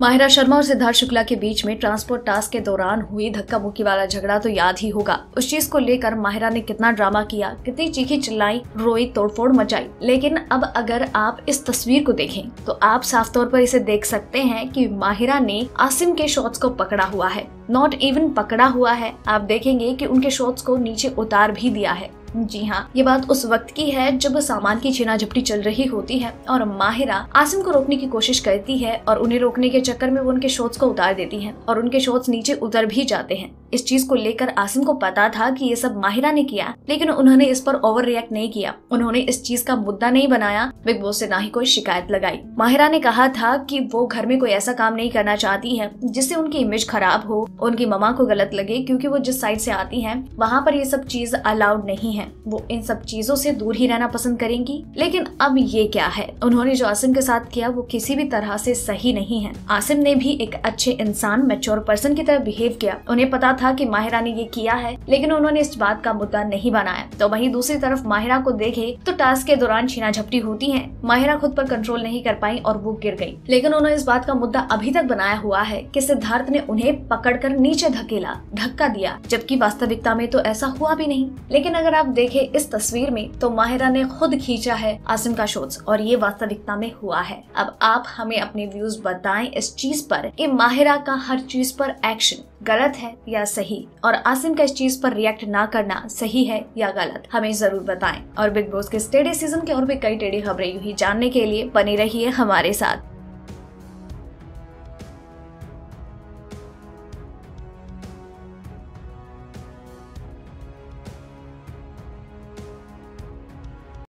माहिरा शर्मा और सिद्धार्थ शुक्ला के बीच में ट्रांसपोर्ट टास्क के दौरान हुई धक्का मुक्की वाला झगड़ा तो याद ही होगा। उस चीज को लेकर माहिरा ने कितना ड्रामा किया, कितनी चीखी चिल्लाई, रोई, तोड़फोड़ मचाई। लेकिन अब अगर आप इस तस्वीर को देखें तो आप साफ तौर पर इसे देख सकते हैं कि माहिरा ने आसिम के शॉट्स को पकड़ा हुआ है। नॉट इवन पकड़ा हुआ है, आप देखेंगे कि उनके शॉट्स को नीचे उतार भी दिया है। जी हाँ, ये बात उस वक्त की है जब सामान की छीना झपटी चल रही होती है और माहिरा आसिम को रोकने की कोशिश करती है और उन्हें रोकने के चक्कर में वो उनके शॉट्स को उतार देती है और उनके शॉट्स नीचे उतर भी जाते हैं। इस चीज को लेकर आसिम को पता था कि ये सब माहिरा ने किया, लेकिन उन्होंने इस पर ओवर रिएक्ट नहीं किया। उन्होंने इस चीज का मुद्दा नहीं बनाया, बिग बॉस से ना ही कोई शिकायत लगाई। माहिरा ने कहा था कि वो घर में कोई ऐसा काम नहीं करना चाहती है जिससे उनकी इमेज खराब हो, उनकी मम्मा को गलत लगे, क्योंकि वो जिस साइड से आती है वहाँ पर ये सब चीज अलाउड नहीं है। वो इन सब चीजों से दूर ही रहना पसंद करेंगी। लेकिन अब ये क्या है, उन्होंने जो आसिम के साथ किया वो किसी भी तरह से सही नहीं है। आसिम ने भी एक अच्छे इंसान, मैच्योर पर्सन की तरह बिहेव किया। उन्हें पता था कि माहिरा ने ये किया है, लेकिन उन्होंने इस बात का मुद्दा नहीं बनाया। तो वहीं दूसरी तरफ माहिरा को देखे तो टास्क के दौरान छीना झपटी होती है। माहिरा खुद पर कंट्रोल नहीं कर पाई और वो गिर गई। लेकिन उन्होंने इस बात का मुद्दा अभी तक बनाया हुआ है कि सिद्धार्थ ने उन्हें पकड़कर नीचे धकेला, धक्का दिया, जबकि वास्तविकता में तो ऐसा हुआ भी नहीं। लेकिन अगर आप देखें इस तस्वीर में तो माहिरा ने खुद खींचा है आसिम का शॉट्स और ये वास्तविकता में हुआ है। अब आप हमें अपने व्यूज बताएं इस चीज पर कि माहिरा का हर चीज पर एक्शन गलत है या सही, और आसिम का इस चीज पर रिएक्ट ना करना सही है या गलत, हमें जरूर बताएं। और बिग बॉस के टेढ़े सीजन के और भी कई टेढ़ी खबरें यूं ही जानने के लिए बनी रहिए हमारे साथ।